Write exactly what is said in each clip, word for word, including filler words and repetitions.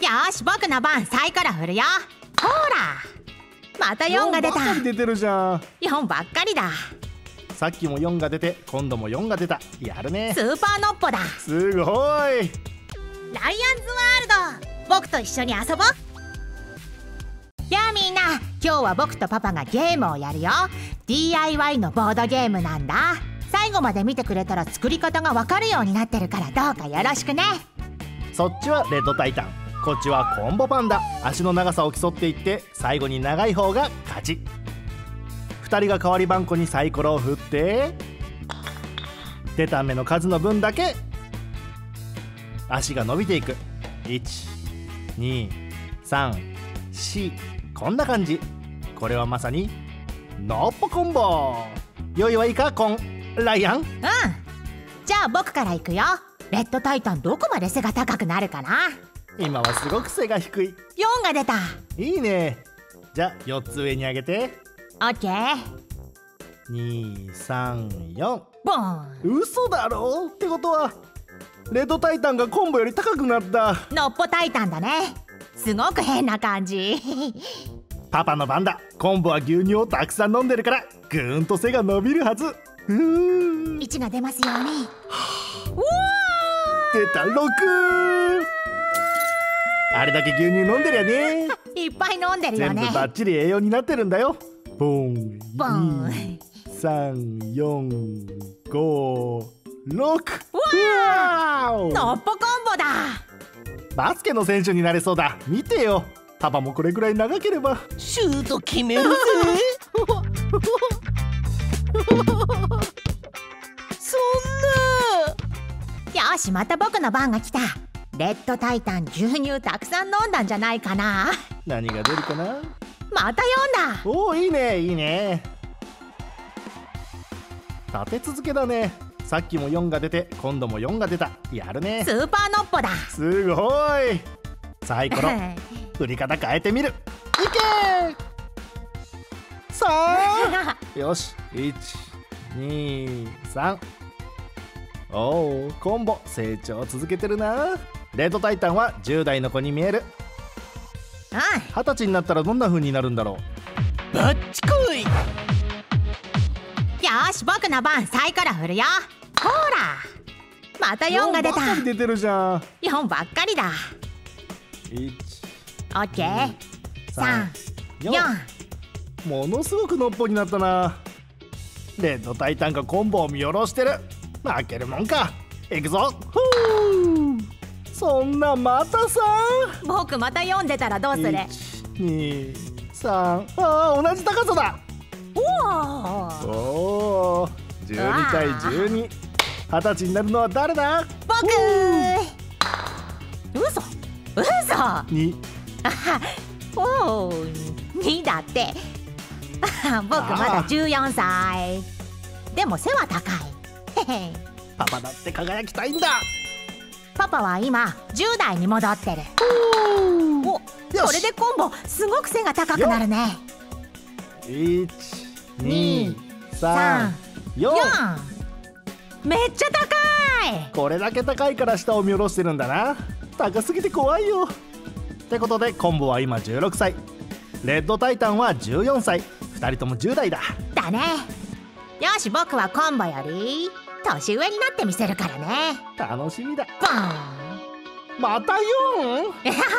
よし、僕の番。サイコロ振るよ。ほら、またよんが出た。 よんばっかり出てるじゃん。 よんばっかりだ。 さっきもよんが出て、今度もよんが出た。やるね。 スーパーノッポだ。 すごい。 ライアンズワールド、僕と一緒に遊ぼう。やあみんな、今日は僕とパパがゲームをやるよ。 ディーアイワイ のボードゲームなんだ。最後まで見てくれたら作り方がわかるようになってるから、どうかよろしくね。 そっちはレッドタイタン、こっちはコンボパンダ。足の長さを競っていって、最後に長い方が勝ち。ふたりが代わりばんこにサイコロを振って、出た目の数の分だけ足が伸びていく。いち、に、さん、よん、こんな感じ。これはまさにノッポコンボ。用意はいいか、コンライアン。うん。 じゃあ僕から行くよ。レッドタイタン、どこまで背が高くなるかな。 今はすごく背が低い。 よんが出た。 いいね。じゃあよっつ上に上げて。 オッケー。 に、さん、よん。 ボン。 嘘だろ。ってことはレッドタイタンがコンボより高くなった。 ノッポタイタンだね。すごく変な感じ。 パパの番だ。コンボは牛乳をたくさん飲んでるから、ぐーんと背が伸びるはず。うーん、 いちが出ますように。うわ出たろく。あれだけ牛乳飲んでるよね。 いっぱい飲んでるよね。 全部バッチリ栄養になってるんだよ。ボンボン。 に、さん、よん、ご、ろく。 わー、ノッポコンボだ。 バスケの選手になれそうだ。見てよ。パパもこれくらい長ければシュート決めるぜ。そんな。 よし、また僕の番が来た。レッドタイタン、牛乳たくさん飲んだんじゃないかな。 何が出るかな。 またよんだ。 おお、いいねいいね。立て続けだね。さっきもよんが出て、今度もよんが出た。やるね。 スーパーノッポだ。 すごい。サイコロ振り方変えてみる。いけー。さあよし、いち、に、さん。おお、コンボ成長続けてるな。レッドタイタンはじゅう代の子に見える。 うん。 はたちになったらどんな風になるんだろバッチコイ。 よし、僕の番。サイコロ振るよ。ほら、またう。 よんが出た。 よんばっかり出てるじゃん。 よんばっかりだ。 いち、 オッケー。さん、よん。 ものすごくのっぽになったな。レッドタイタンがコンボを見下ろしてる。負けるもんか。いくぞ。ふう、そんなまたさ。 僕またよん出たらどうする。 いち、に、さん。ああ、同じ高さだ。 おおお、じゅうにたいじゅうに。はたちになるのは誰だ。 僕。嘘嘘。 に。 おお、にだって。僕まだじゅうよんさい。でも背は高い。 パパだって輝きたいんだ。 パパは今じゅう代に戻ってる。お、これでコンボすごく背が高くなるね。 いち、に、さん、よん。 めっちゃ高い。 これだけ高いから下を見下ろしてるんだな。高すぎて怖いよ。ってことでコンボは今じゅうろくさい、レッドタイタンはじゅうよんさい。ふたりともじゅう代だ。 だね。よし、僕はコンボより年上になってみせるからね。 楽しみだ。 ボン。 またよん。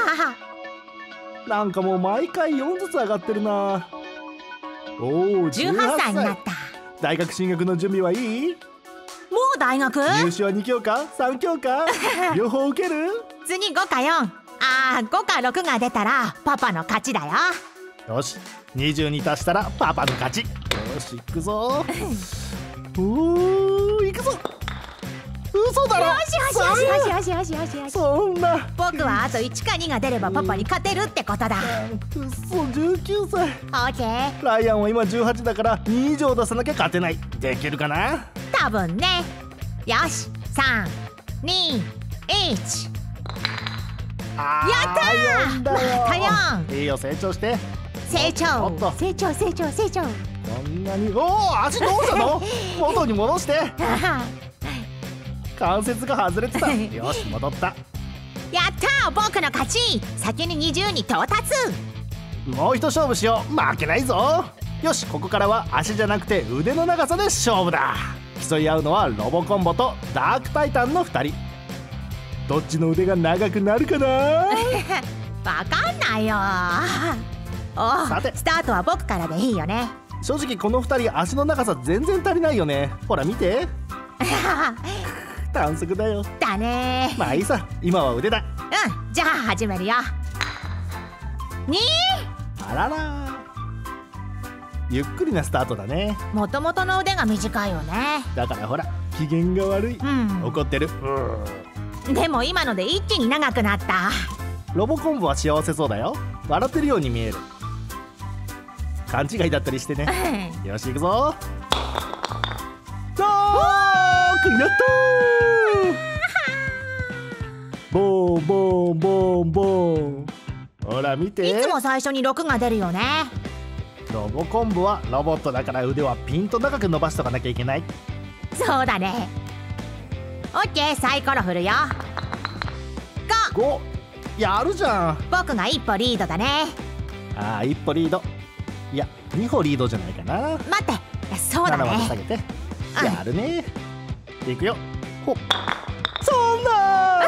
なんかもう毎回よんずつ上がってるな。おお、 じゅうはっさいになった。 大学進学の準備はいい？ もう大学？ 入試はに教科さん教科両方受ける？ 次ごかよん。あー、ごかろくが出たらパパの勝ちだよ。 よし、にじゅうに足したらパパの勝ち。よし、行くぞ。おー、行くぞ。嘘だろ。 よしよしよしよしよしよしよしよし。 そんな。 僕はあといちかにが出ればパパに勝てるってことだ。 うっそ、じゅうきゅうさい。 オッケー。 ライアンは今じゅうはちだからに以上出さなきゃ勝てない。できるかな？ 多分ね。よし、さん、に、いち。 あやったー。 ー、またよん。 いいよ、成長して。 成長おっと成長成長成長。 こんなに。おお、足どうしたの？元に戻して。関節が外れてた。よし、戻った。 やったー、僕の勝ち。先ににじゅうに到達。 もう一勝負しよう。負けないぞ。よし、ここからは足じゃなくて腕の長さで勝負だ。競い合うのはロボコンボとダークタイタンのふたり。どっちの腕が長くなるかな。 わかんないよ。おさてスタートは僕からでいいよね。 正直このふたり足の長さ全然足りないよね。ほら見て、短足だよ。 だね。 まあいいさ、今は腕だ。 うん、じゃあ始めるよ。にあらら、ゆっくりなスタートだね。 もともとの腕が短いよね。 だからほら、機嫌が悪い。 うん怒ってる。 でも今ので一気に長くなった。 ロボコンボは幸せそうだよ。笑ってるように見える。勘違いだったりしてね。よし行くぞ。あーやったー。ボンボンボンボン。ほら見て。 いつも最初にろくが出るよね。 ロボコンボはロボットだから腕はピンと長く伸ばしとかなきゃいけない。 そうだね。オッケー、サイコロ振るよ。ご。 ご。やるじゃん。 僕が一歩リードだね。 ああ、一歩リード。いや、二歩リードじゃないかな。 待って、そうだななまで下ね。 げて。 うんやるね。いくよ。ほっ。そんな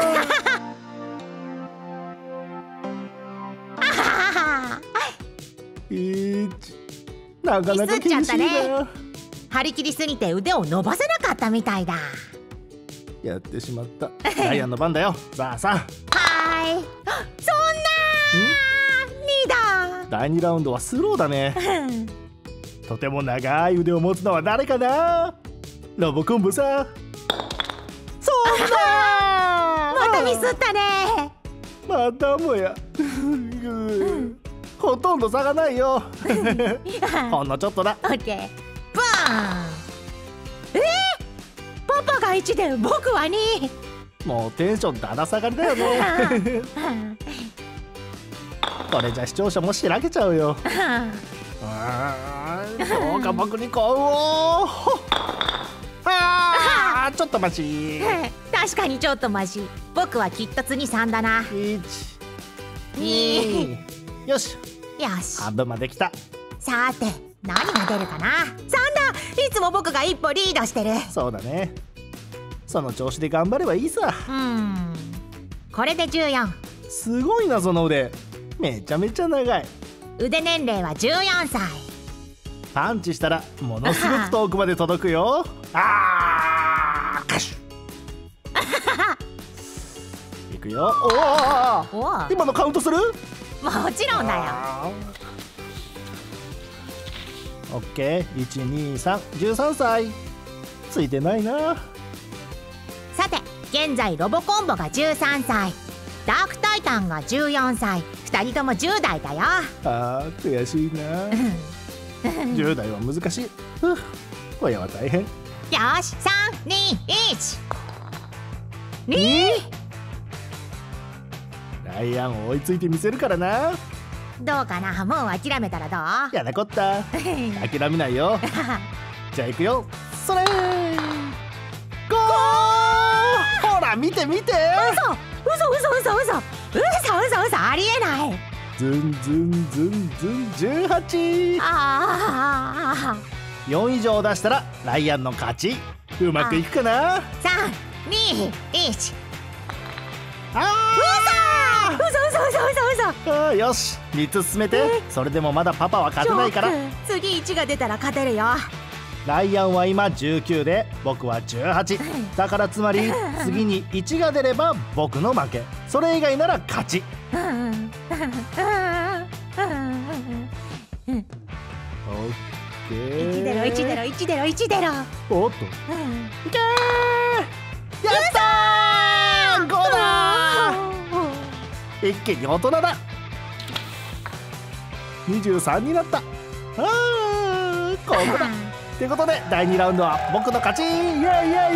ー。いち。なかなか厳しいな。 ミスっちゃった張り切りすぎて腕を伸ばせなかったみたいだ。 やってしまった。ダイアンの番だよ。さあさはーい。そんなーにだ。 だいにラウンドはスローだね。とても長い腕を持つのは誰かな。ロボコンボさ。そんなまたミスったね。 またもや。ほとんど差がないよ。ほんのちょっとだ。 オッケー。バーン。えー、パパがいちで僕はに。 もうテンションだだ下がりだよね。これじゃ視聴者もしらけちゃうよ。あーどうか僕に幸運を。あーちょっと待ち。 確かにちょっとマシ。僕はきっと次さんだな。 いち、に。よし、 よし。 半分まで来た。 さて何が出るかな。さんだ。いつも僕が一歩リードしてる。 そうだね。その調子で頑張ればいいさ。 うーん、これでじゅうよん。 すごいなその腕。めちゃめちゃ長い。 腕年齢はじゅうよんさい。 パンチしたらものすごく遠くまで届くよ。あーカシュ。いくよ。おお、 おお、 今のカウントする？ もちろんだよ。 オッケー。いち、に、さん、じゅうさんさい。ついてないな。 さて現在ロボコンボがじゅうさんさい、ダークタイタンがじゅうよんさい。ふたりともじゅう代だよ。 あー悔しいな。じゅう代は難しい。ふう親は大変。 よし、さん、に、いち。にライアン追いついてみせるからな。 どうかな。もう諦めたらどう？ やなこった。諦めないよ。じゃあ行くよ。それーゴー。ほら見て見て。 嘘嘘嘘嘘嘘嘘嘘嘘ありえない。 ズンズンズンズンじゅうはち。 ああ、 よん以上出したらライアンの勝ち。うまくいくかな。 さん、に、いち。 あ嘘嘘嘘嘘嘘。 ーあーよし、みっつ進めて。それでもまだパパは勝てないから。 次いちが出たら勝てるよ。 ライアンは今じゅうきゅうで僕はじゅうはちだから、つまり次にいちが出れば僕の負け。それ以外なら勝ち。オッケー。 いち出ろいち出ろいち出ろいち出ろ。 おっと、いけー。やったー。ごだー。一気に大人だ。にじゅうさんになった。あーここだ。ってことでだいにラウンドは僕の勝ち。イエイイエイイエイ。 ディー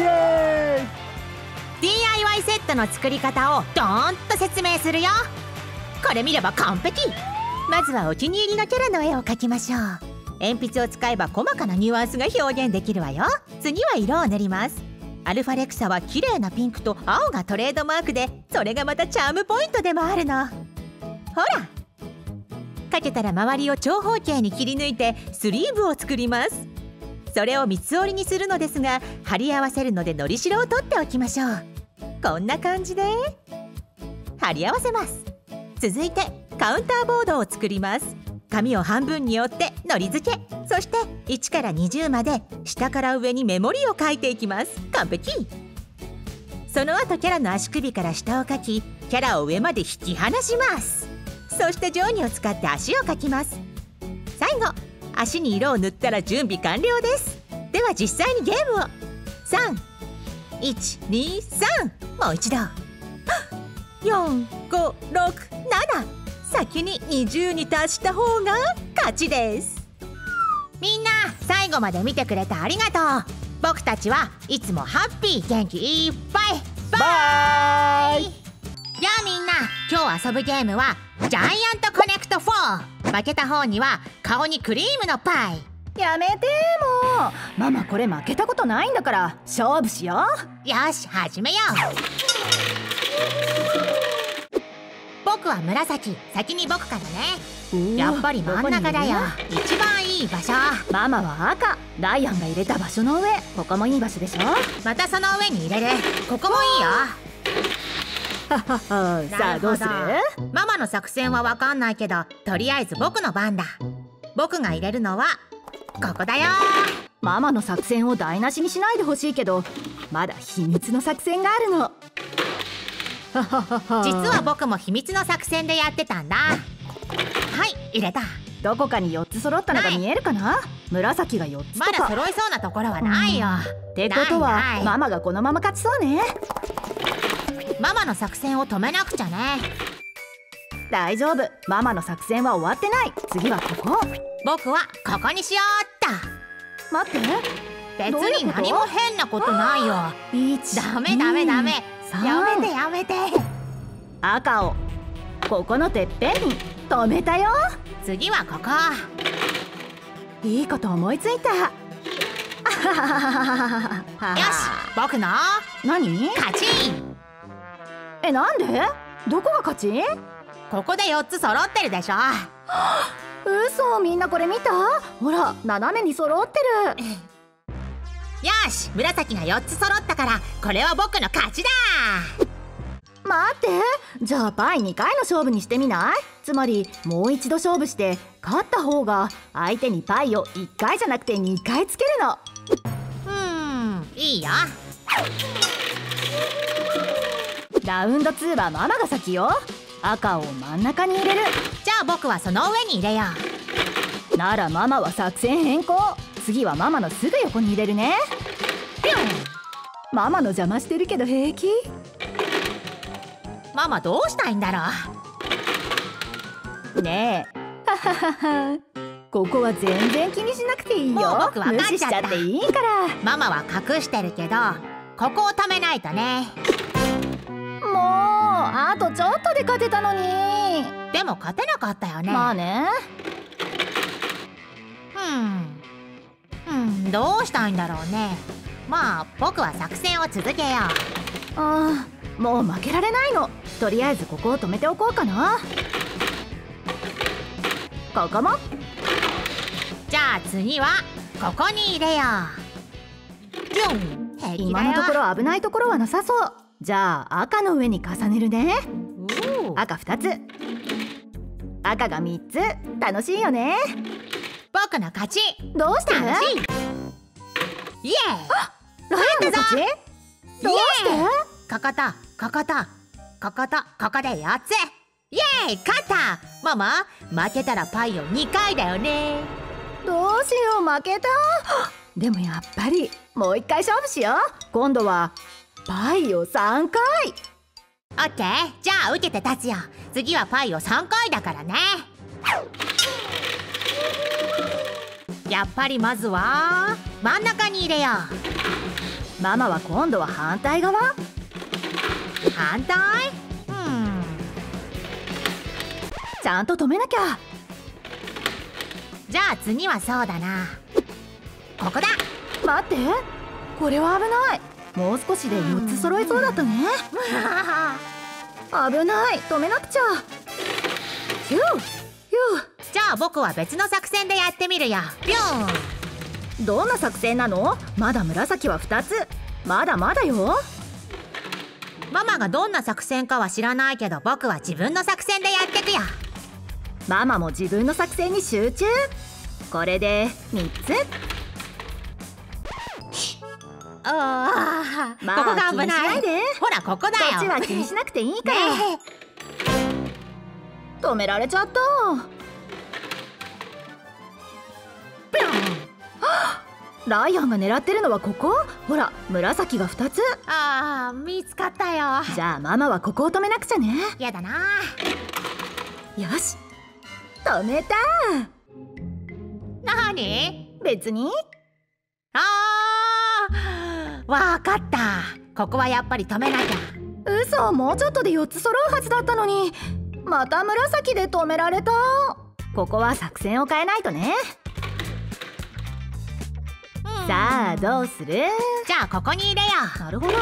アイワイ セットの作り方をドーンと説明するよ。これ見れば完璧。まずはお気に入りのキャラの絵を描きましょう。鉛筆を使えば細かなニュアンスが表現できるわよ。次は色を塗ります。 アルファレクサは綺麗なピンクと青がトレードマークで、それがまたチャームポイントでもあるの。ほら、かけたら周りを長方形に切り抜いてスリーブを作ります。それを三つ折りにするのですが、貼り合わせるのでのりしろを取っておきましょう。こんな感じで貼り合わせます。続いてカウンターボードを作ります。紙を半分に折ってのり付け、そしていちからにじゅうまで下から上に目盛りを書いていきます。完璧。その後キャラの足首から下を描き、キャラを上まで引き離します。そして定規を使って足を描きます。最後、足に色を塗ったら準備完了です。では実際にゲームを。さん、いち、に、さん、もう一度。よん、ご、ろく、なな。先ににじゅうに達した方が勝ちです。みんな最後まで見てくれてありがとう。僕たちはいつもハッピー元気いっぱい。バイ。じゃあみんな、今日遊ぶゲームはジャイアントコネクトフォー。負けた方には顔にクリームのパイ。 やめてもう。ママこれ負けたことないんだから勝負しよう。 よし始めよう。僕は紫。先に僕からね。やっぱり真ん中だよ。一番いい場所。 ママは赤。ライアンが入れた場所の上。ここもいい場所でしょ。 またその上に入れる。ここもいいよ。 ははは。さあどうする？ ママの作戦は分かんないけど、とりあえず僕の番だ。僕が入れるのはここだよ。 ママの作戦を台無しにしないでほしいけど、まだ秘密の作戦があるの。 実は僕も秘密の作戦でやってたんだ。はい、入れた。 どこかによっつ揃ったのが見えるかな。紫がよっつとか。 まだ揃いそうなところはないよ。 ってことはママがこのまま勝ちそうね。 ママの作戦を止めなくちゃね。 大丈夫、ママの作戦は終わってない。次はここ。 僕はここにしようっと。 待って、 別に何も変なことないよ。ダメダメダメ、やめてやめて。 赤をここのてっぺんに止めたよ。 次はここ。 いいこと思いついた。よし、僕の何勝ち。 え、なんで？どこが勝ち？ ここでよっつ揃ってるでしょ。 嘘、みんなこれ見た？ほら、斜めに揃ってる。 よし、紫がよっつ揃ったからこれは僕の勝ちだ。 待って、じゃあパイにかいの勝負にしてみない？つまりもう一度勝負して勝った方が相手にパイをいっかいじゃなくてにかいつけるの。 うーん、いいよ。 ラウンドツーはママが先よ。赤を真ん中に入れる。 じゃあ僕はその上に入れよう。ならママは作戦変更。次はママのすぐ横に入れるね。 ピュン。 ママの邪魔してるけど平気？ ママどうしたいんだろうねえ。はははは。ここは全然気にしなくていいよ。 もう僕分かっちゃった。 無視しちゃっていいから。 ママは隠してるけど、ここを止めないとね。 もうあとちょっとで勝てたのに。 でも勝てなかったよね。 まあね。 うん、うん、どうしたいんだろうね。まあ僕は作戦を続けよう。 ああ、もう負けられないの。とりあえずここを止めておこうかな。ここも。 じゃあ次はここに入れよう。ピュン。平気だよ。 今のところ危ないところはなさそう。じゃあ赤の上に重ねるね。赤ふたつ、赤がみっつ。楽しいよね。 僕の勝ち。 どうして？ 楽しい。イエーイ。 ライアンの勝ち？どうして？ こことこことこことここでよっつ。イエーイ、勝った。ママ、負けたらパイをにかいだよね。 どうしよう、負けた。でもやっぱりもう一回勝負しよう。今度はパイをさんかい。 オッケー、じゃあ受けて立つよ。次はパイをさんかいだからね。やっぱりまずは真ん中に入れよう。ママは今度は反対側。 反対？うん、 ちゃんと止めなきゃ。 じゃあ次はそうだな、ここだ。 待って、これは危ない。 もう少しでよっつ揃えそうだったね。危ない、止めなくちゃ。ヒューヒュじゃあ僕は別の作戦でやってみるよ。ビューン。 ー。どんな作戦なの？まだ紫はふたつ。まだまだよ。 ママがどんな作戦かは知らないけど、僕は自分の作戦でやってくよ。 ママも自分の作戦に集中。これでみっつ。 ああ、 まあここが危ない。 気にしないで。 ほらここだよ。 こっちは気にしなくていいから。 ね止められちゃった。ライアンが狙ってるのはここ。ほら、紫がふたつ。 ああ、見つかったよ。 じゃあママはここを止めなくちゃね。 やだな。 よし、止めた。 なに？ 別に。 ああ、わかった。ここはやっぱり止めなきゃ。 嘘、もうちょっとでよっつ揃うはずだったのに、また紫で止められた。ここは作戦を変えないとね。 うん、 さあどうする？ じゃあここに入れよう。 なるほど。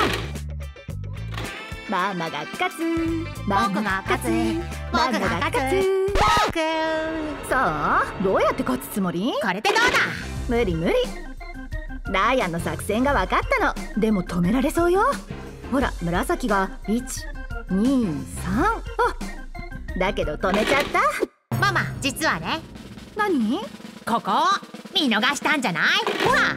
ママが勝つ。 僕が勝つ。僕が勝つ。僕。 さあどうやって勝つつもり？ これでどうだ？ 無理無理。ライアンの作戦が分かったの。でも止められそうよ。ほら、紫がいち、に、さん。あ、だけど止めちゃった。 ママ、実はね、 何？ ここを見逃したんじゃない？ほら。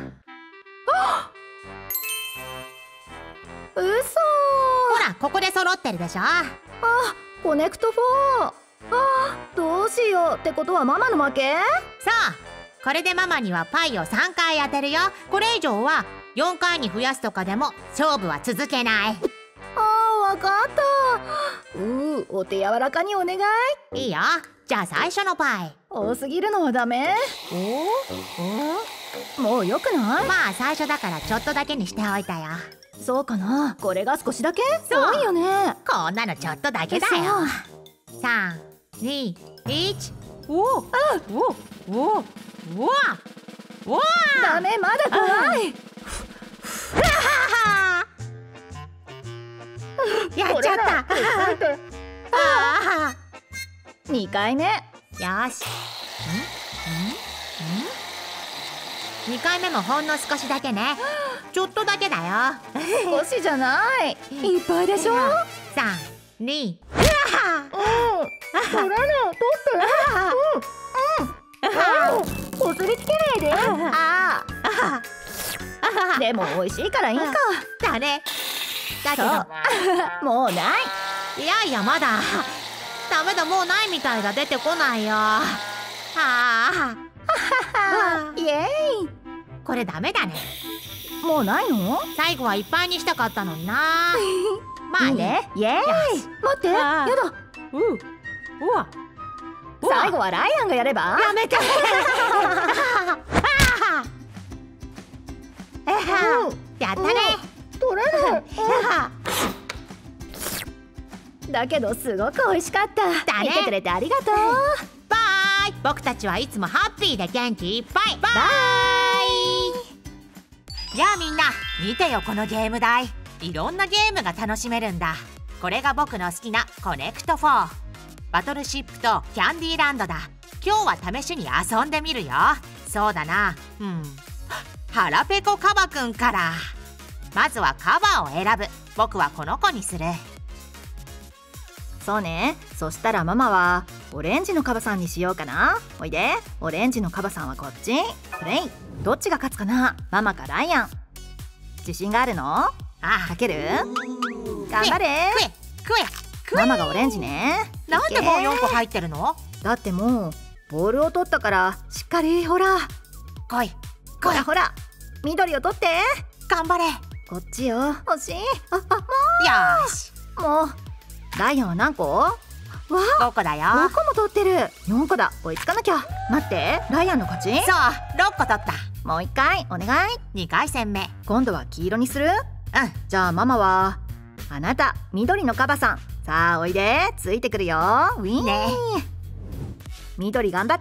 嘘。 ほら、ここで揃ってるでしょ。 あ、コネクトフォー。あ、どうしよう。ってことはママの負け？ そう、これでママにはパイをさんかい当てるよ。これ以上はよんかいに増やすとかでも勝負は続けない。 あー、わかった。うー、お手柔らかにお願い。 いいよ。じゃあ最初のパイ。 多すぎるのはダメ。 おお、 もうよくない？ まあ最初だからちょっとだけにしておいたよ。 そうかな。これが少しだけ？ そう多いよね。 こんなのちょっとだけだよ。さん、に、いち。おお、おお、おお、おお。 ダメ、まだ怖い。 やっちゃった。あにかいめ。 あ、よし。んんんにかいめもほんの少しだけね。ちょっとだけだよ。 少しじゃない。いっぱいでしょ。 さん、に。 うん。取らない、取って。うん。うん。こすりつけないで。ああ。でも美味しいからいいか。 だね。だけどもうない。 いやいや、まだダメだ。もうないみたいだ。出てこないよ。ああ、 イエーイ。 これダメだね。 もうないの？ 最後はいっぱいにしたかったのにな。まあいいね。イエーイ。待って、やだ。 ううわ、 最後はライアンがやれば？ やめて。やったね。 取れない。だけどすごく美味しかった。 だね。 見てくれてありがとう。 バイ。僕たちはいつもハッピーで元気いっぱい。バイ。やあみんな、見てよこのゲーム台。いろんなゲームが楽しめるんだ。これが僕の好きなコネクトフォー。バトルシップとキャンディーランドだ。今日は試しに遊んでみるよ。そうだな、うん、腹ペコカバくんから。まずはカバーを選ぶ。僕はこの子にする。 そうね。そしたらママはオレンジのカバさんにしようかな。おいで。オレンジのカバさんはこっち。プレイ。どっちが勝つかな。ママかライアン。自信があるの？ ああ、 かける？頑張れ。 食え食え食え。 ママがオレンジね。 なんでもうよんこ入ってるの？ だってもうボールを取ったからしっかり。ほら来いほらほら、緑を取って。 頑張れ。 こっちよ。欲しい。あ、あ、もよーし。 うもう。ライアンは何個？わあ、 ごこだよ。 ごこも取ってる。よんこだ。追いつかなきゃ。待って、ライアンの勝ち？ そう、ろっこ取った。 もう一回お願い。 にかい戦目。 今度は黄色にする？ うん。 じゃあママはあなた緑のカバさん。さあおいで。ついてくるよ。ウィーン、 ね。 緑頑張って。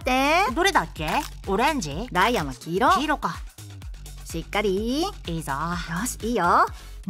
どれだっけ？オレンジ？ ライアンは黄色。 黄色か。 しっかり。 いいぞ。 よし、いいよ。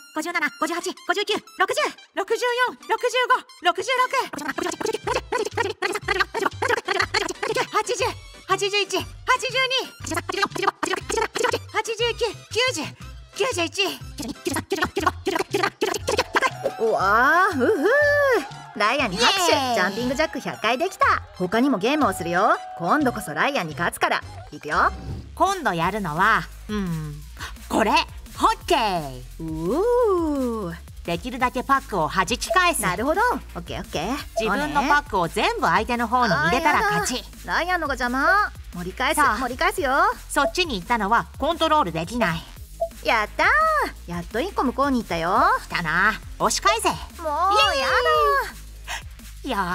ごじゅうなな、ごじゅうはち、ごじゅうきゅう、ろくじゅう、ろくじゅうよん、ろくじゅうご、ろくじゅうろく、はちじゅう、はちじゅういち、はちじゅうに、はちじゅうきゅう、きゅうじゅう、きゅうじゅういち。 うわー、うふー。ライアンに拍手。 イエーイ。 ジャンピングジャックひゃっかいできた。他にもゲームをするよ。今度こそライアンに勝つから。いくよ。 今度やるのはうんこれ。ホッケー。 うー、 できるだけパックを弾き返す。 なるほど。オッケーオッケー。 自分のパックを全部相手の方に入れたら勝ち。 ライアンのが邪魔。盛り返すさあ盛り返すよ。 そっちに行ったのはコントロールできない。 やったー。やっといっこ向こうに行ったよ。 来たな。押し返せ。よもうやーだ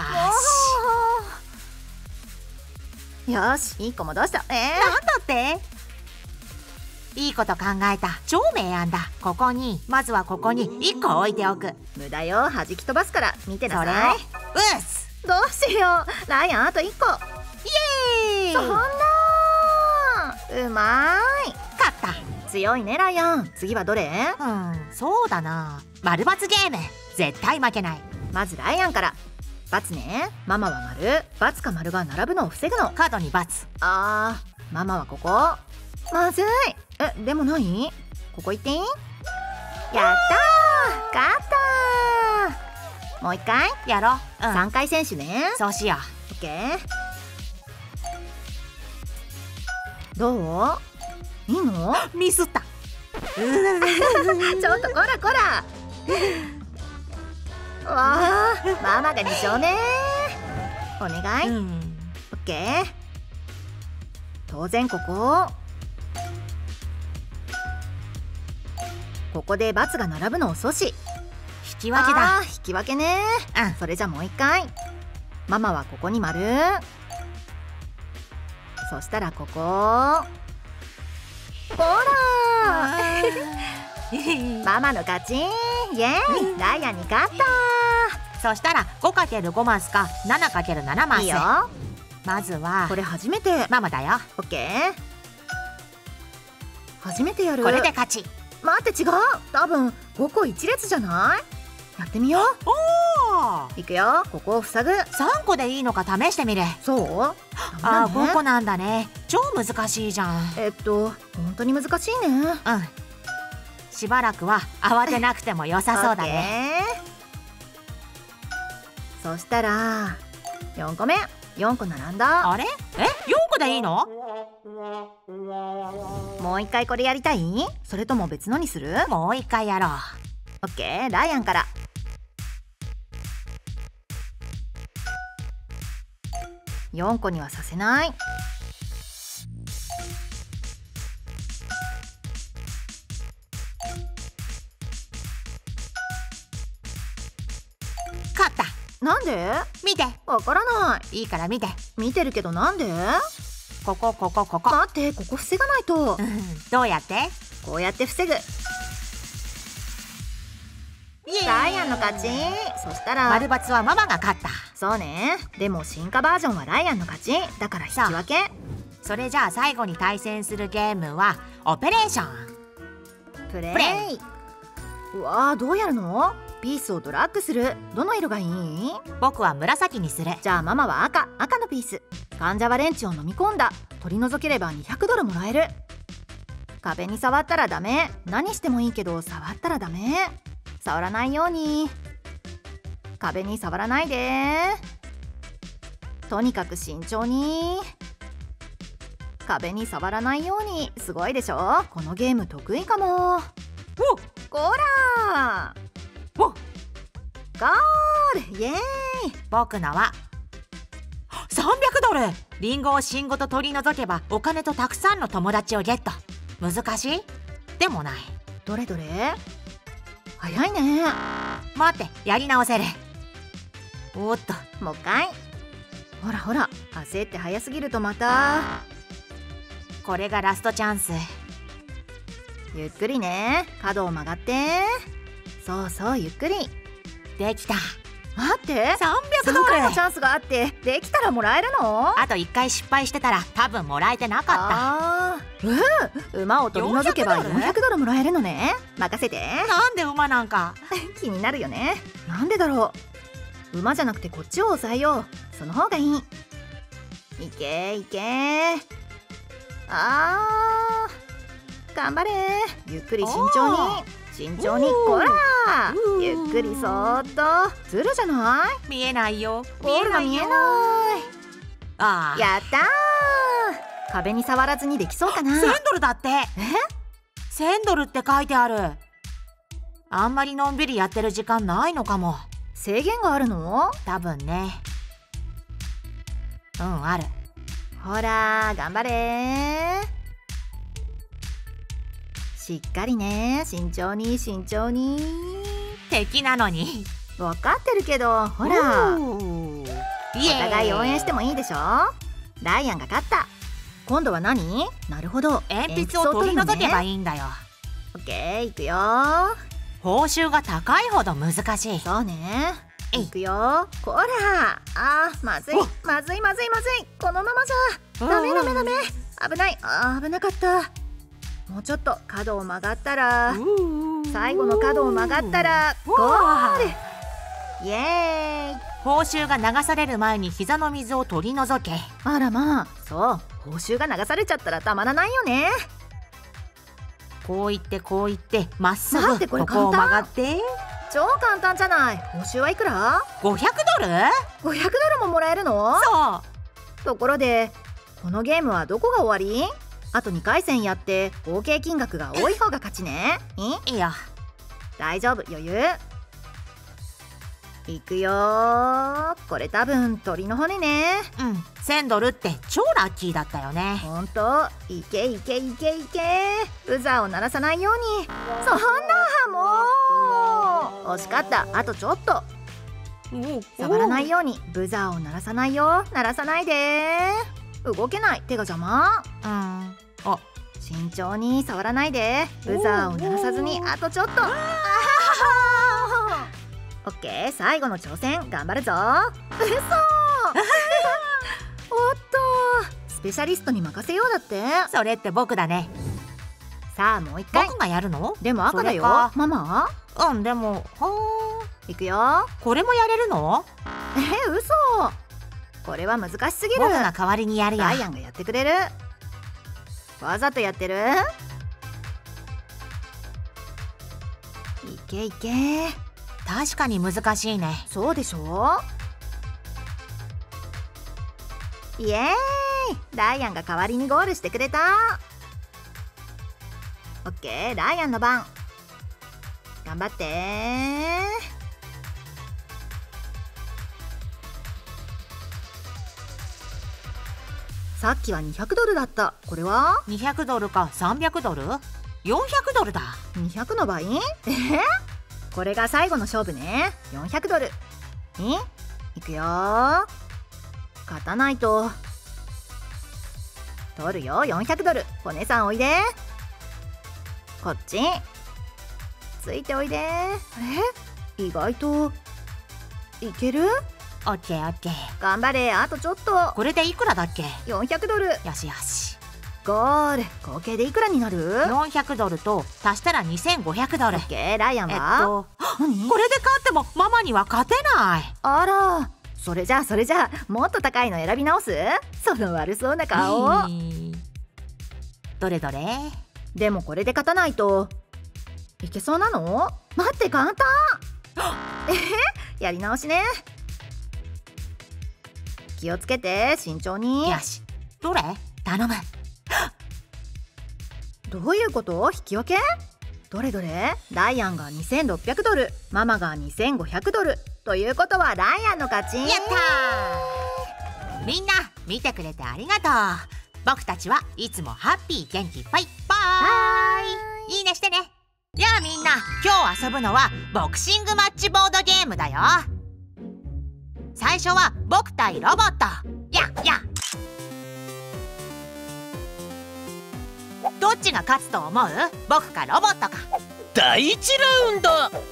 し。 よーし、いっこ戻した。えなんだっていいこと考えた。超明暗だ。ここにまずはここにいっこ置いておく。 ー、無駄よ。弾き飛ばすから見てなそれをさい。 うっす。 どうしよう。ライアンあといっこ。 イエーイ。 そんなー、うまーい。 勝った。 強いねライアン。次はどれ？ うんそうだな。丸×ゲーム。絶対負けない。 まずライアンから。×ね。ママは丸。×か丸が並ぶのを防ぐの。 角に×。 あー、ママはここ。まずい。え、でもない？ここ行っていい？やったー、勝ったー。もう一回？ やろう。うんさんかい選手ね。 そうしよオッケー。どう？いいの？ う。ミスった。 ちょっとこらこら。わあ、ママがに勝ね。お願い。オッうんケー。当然ここ。ここで×が並ぶのを阻止。 引き分けだ。 あー、引き分けね。 うんそれじゃもう一回。ママはここに丸。そしたらここ。ほらー。ママの勝ち。イエーイ。ライアンに勝ったそしたら ごかけるご マスか ななかけるなな マス。 ー。いいよ。 まずはこれ初めて。 ママだよ。 オッケー。初めてやる。 これで勝ち。 待って、違う。多分ごこいち列じゃない？やってみよう。 おいくよ、ここを塞ぐ。 さんこでいいのか試してみる。 そうああ、ごこなんだね。超難しいじゃん。 えっと本当に難しいね。 うん、しばらくは慌てなくても良さそうだね。 そしたらよんこめ、よんこ並んだ。 あれ、え、よんこでいいの？ もう一回これやりたい？それとも別のにする？ もう一回やろう。 オッケー、ライアンから。よんこにはさせない。 勝った。 なんで？ 見て。 わからない。 いいから見て。 見てるけどなんで？ ここここここ。 待って、ここ防がないと。 どうやって？ こうやって防ぐ。ライアンの勝ち。そしたら丸×はママが勝った。 そうね。でも進化バージョンはライアンの勝ちだから引き分け。 それじゃあ最後に対戦するゲームはオペレーション。 プレイ。 プレイ。 うわー、どうやるの？ピースをドラッグする。どの色がいい？ 僕は紫にする。 じゃあママは赤。赤のピース。患者はレンチを飲み込んだ。取り除ければにひゃくドルもらえる。壁に触ったらダメ。何してもいいけど触ったらダメ。触らないように。壁に触らないで。とにかく慎重に。壁に触らないように。すごいでしょ？このゲーム得意かも。 おこらー、 おゴール、イエーイ。 僕のはさんびゃくドル。リンゴを芯ごと取り除けばお金とたくさんの友達をゲット。難しい？でもない。 どれどれ？早いね。 待って、やり直せる。おっと、 もう一回。ほらほら、焦って早すぎるとまた。 これがラストチャンス。 ゆっくりね。角を曲がって。そうそう、ゆっくり。 できた。 待って、 さんびゃくドル。 さんかいのチャンスがあってできたらもらえるの？ あといっかい失敗してたら多分もらえてなかった。 あー、うん、馬を取り除けばよんひゃくドルもらえるのね。任せて。 なんで馬なんか。 気になるよね。なんでだろう。馬じゃなくてこっちを押さえよう。その方がいい。いけいけ。あー、頑張れ。ゆっくり慎重に。慎重に。こらー、ゆっくりそーっと。ずるじゃない？ 見えないよ。 ゴールが見えない。 ああ、 やったー。壁に触らずにできそうかな。 せんドルだって。 え？ せんドルって書いてある。あんまりのんびりやってる時間ないのかも。 制限があるの？ 多分ね。うん、ある。 ほら頑張れー。しっかりね。慎重に慎重に。 敵なのに。 分かってるけど、ほらおお互い応援してもいいでしょ。ライアンが勝った。今度は何？なるほど、 鉛筆を取り除けばいいんだよ。 オッケー、いくよ。 報酬が高いほど難しい。 そうね。 えいいくよ。こらあー、まずいまずいまずいまずい。このままじゃダメダメダメ。危ない。あー、危なかった。もうちょっと角を曲がったら、最後の角を曲がったらゴール。イエーイ。 報酬が流される前に膝の水を取り除け。 あらまあ、そう、報酬が流されちゃったらたまらないよね。 こう言ってこう言ってまっすぐ待って、これここを簡単曲がって超簡単じゃない。報酬はいくら？ ごひゃくドル？ ごひゃくドルももらえるの？ そう。 ところでこのゲームはどこが終わり？あとにかい戦やって合計金額が多い方が勝ちね。いい？ いいよ。 大丈夫、余裕。いくよー。これ多分鳥の骨ね。 うん、せんドルって超ラッキーだったよね。 ほんと、いけいけいけいけ。ブザーを鳴らさないように。そんな、もう惜しかった。あとちょっと。触らないように。ブザーを鳴らさないよ。鳴らさないで。動けない。手が邪魔。 うん。あ、 慎重に。触らないで。ブザーを鳴らさずに。あとちょっと。あはは。オッケー、最後の挑戦頑張るぞ。うそおっと、スペシャリストに任せようだって。 それって僕だね。 さあもう一回。 僕がやるの？ でも赤だよ。 それかママ。 うん、でもほー。 いくよ。 これもやれるの？ え、嘘。これは難しすぎる。 僕が代わりにやるよ。 ライアンがやってくれる。わざとやってる？いけいけ。 確かに難しいね。 そうでしょ。イエーイ。ライアンが代わりにゴールしてくれた。オッケー、ライアンの番。頑張ってー。さっきはにひゃくドルだった。これはにひゃくドルかさんびゃくドル？よんひゃくドルだ。 にひゃくの倍？えこれが最後の勝負ね。よんひゃくドル。いいくよー。勝たないと。取るよ、よんひゃくドル。お姉さんおいで。こっちついておいで。あれ、意外といける？ オッケーオッケー。 頑張れ、あとちょっと。 これでいくらだっけ？ よんひゃくドル。 よしよし。 ゴール。合計でいくらになる？ よんひゃくドルと足したらにせんごひゃくドル。 オッケー、ライアンえっは、 と何？ これで勝ってもママには勝てない。 あら、それじゃあそれじゃあもっと高いの選び直す？その悪そうな顔。 えーどれどれ？ でもこれで勝たないといけそうなの？待って、簡単。えやり直しね。気をつけて、慎重に。 よし、どれ？頼む。 どういうこと？引き分け？どれどれ？ライアンがにせんろっぴゃくドル、ママがにせんごひゃくドル。ということはライアンの勝ち。 やったー。みんな見てくれてありがとう。僕たちはいつもハッピー元気いっぱい。バイ。いいねしてね。じゃあみんな、今日遊ぶのはボクシングマッチボードゲームだよ。最初は僕対ロボット。やや。どっちが勝つと思う？僕かロボットか。 だいいちラウンド。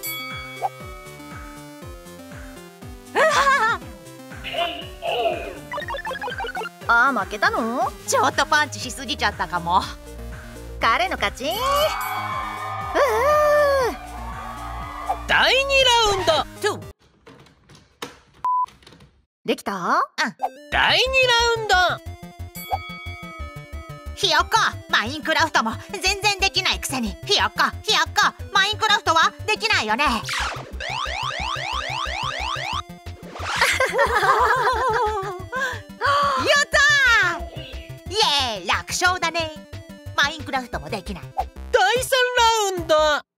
あー、負けたの？ ちょっとパンチしすぎちゃったかも。 彼の勝ち。うだいにラウンド。 できた？ だいにラウンド。 ひよっこ、マインクラフトも全然できないくせに。ひよっこひよっこ、マインクラフトはできないよね。やったー。イエーイ、楽勝だね。マインクラフトもできない。 だいさんラウンド。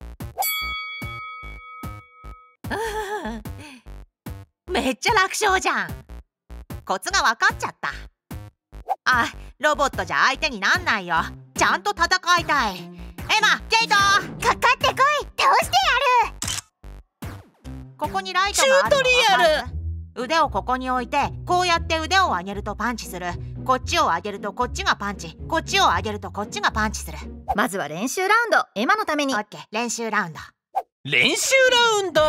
めっちゃ楽勝じゃん。コツが分かっちゃった。あ、ロボットじゃ相手になんないよ。ちゃんと戦いたい。エマ、ケイト、かかってこい。倒してやる。ここにライトがあるの。 チュートリアル。 腕をここに置いて、こうやって腕を上げるとパンチする。こっちを上げるとこっちがパンチ。こっちを上げるとこっちがパンチする。 まずは練習ラウンド。エマのために。 オッケー、練習ラウンド。 練習ラウンド。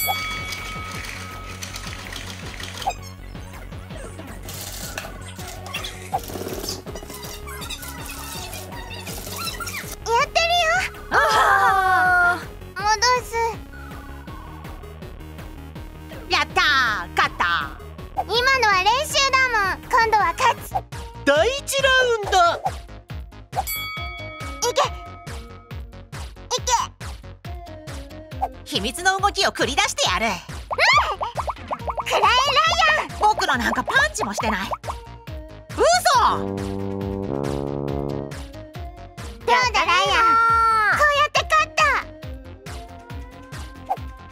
あ戻す。やったー、勝った。 今のは練習だもん。今度は勝つ。 だいいちラウンド。 いけいけ。 秘密の動きを繰り出してやる。 くらえライアン。 僕のなんかパンチもしてない。嘘。 どうだライアン、こうやって勝った。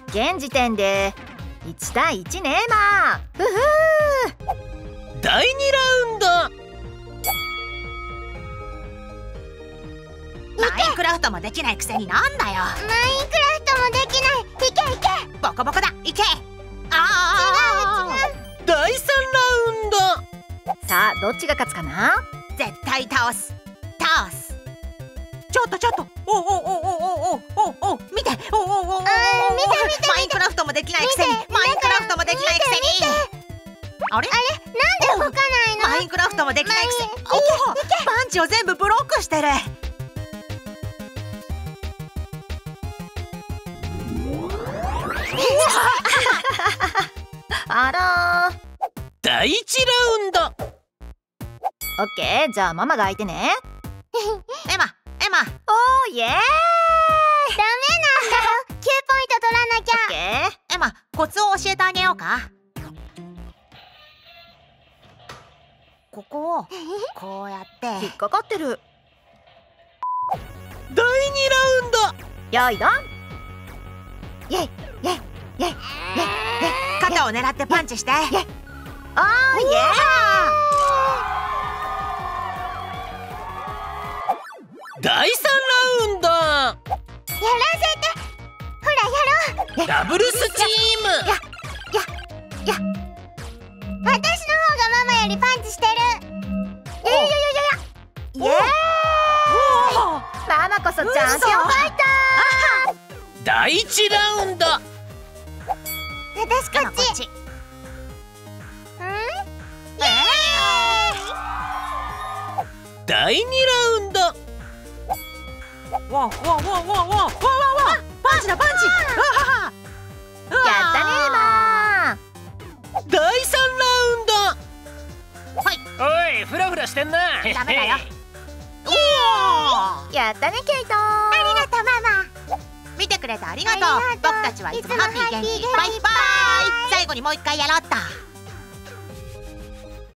現時点でいちたいいちね。エマ。ふふだいにラウンド。 マインクラフトもできないくせになんだよ。 マインクラフトもできない。いけいけ。 ボコボコだ。いけ。ああ、 違う違う。 だいさんラウンド。 さあ、どっちが勝つかな？ 絶対倒す。倒す。ちょっとちょっと。おおおおおおおお、見て。おおおおおお、 見て見て。 マインクラフトもできないくせに。マインクラフトもできないくせに。あれ？ なんで動かないの？ マインクラフトもできないくせに。 マインおお、パンチを全部ブロックしてる。 あらー。 第一ラウンド。 オッケー、じゃあママが相手ね。 エマエマ。 おーイエーイ。 ダメなんだよ。きゅうポイント取らなきゃ。 オッケー。 エマ、コツを教えてあげようか。ここをこうやって引っかかってる。 第二ラウンド。 よいどん。 イェイイェイイェイイェイ。肩を狙ってパンチして。イェイ。 おーイエーイ。 第三ラウンド。 やらせて。ほらやろう。 ダブルスチーム。 私の方がママよりパンチしてる。 いやいやいやいやイエーイ。ママこそチャンピオンファイター。 第一ラウンド。 私こっち。 ち。 ん？イエ第二ラウンド。 わわわわわわわわわ。パンチだパンチ。 やったねーマー。 第三ラウンド。 はい。 おい、フラフラしてんな。 ダメだよ。 やったねケイト。 ーイ。ありがとうママ。 見てくれてありがとう。 ありがとう僕たちはいつもハッピー元気。 いつもハッピー元気バイバイ。最後にもう一回やろうっと。